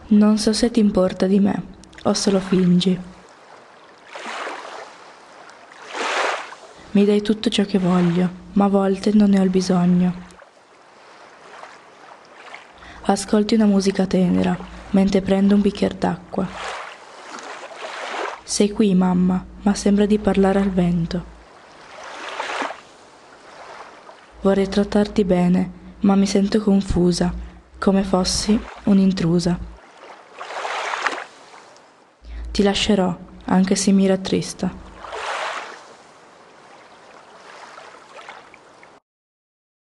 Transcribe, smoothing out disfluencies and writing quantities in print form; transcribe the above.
Non so se ti importa di me o se lo fingi. Mi dai tutto ciò che voglio, ma a volte non ne ho il bisogno. Ascolti una musica tenera mentre prendo un bicchiere d'acqua. Sei qui, mamma, ma sembra di parlare al vento. Vorrei trattarti bene, ma mi sento confusa, come fossi un'intrusa. Ti lascerò, anche se mi rattrista.